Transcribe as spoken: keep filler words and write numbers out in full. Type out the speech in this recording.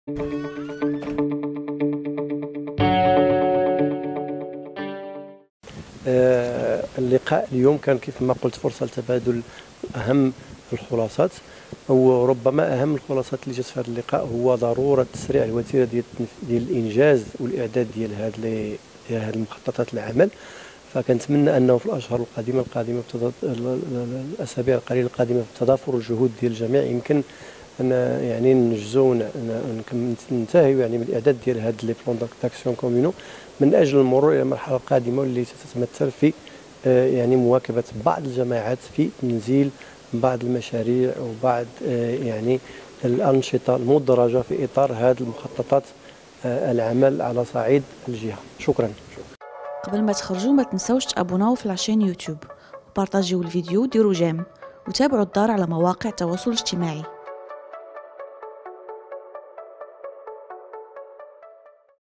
آه، اللقاء اليوم كان كيف ما قلت فرصة لتبادل أهم الخلاصات، وربما أهم الخلاصات اللي جات في هذا اللقاء هو ضرورة تسريع الوتيرة ديال ديال الإنجاز والإعداد ديال هاد ديال هاد المخططات العمل. فكنتمنى أنه في الأشهر القادمة القادمة الأسابيع القليلة القادمة بتضافر الجهود ديال الجميع يمكن أن يعني ننجزوا وننتهيو يعني من الإعداد ديال هاد لي بلون داكسيون كومينو من أجل المرور إلى المرحلة القادمة واللي ستتمثل في يعني مواكبة بعض الجماعات في تنزيل بعض المشاريع وبعض يعني الأنشطة المدرجة في إطار هذه المخططات العمل على صعيد الجهة. شكرا. قبل ما تخرجوا ما تنسوش تابوناو في العشان يوتيوب وبارطاجيو الفيديو وديروا جيم وتابعوا الدار على مواقع التواصل الاجتماعي.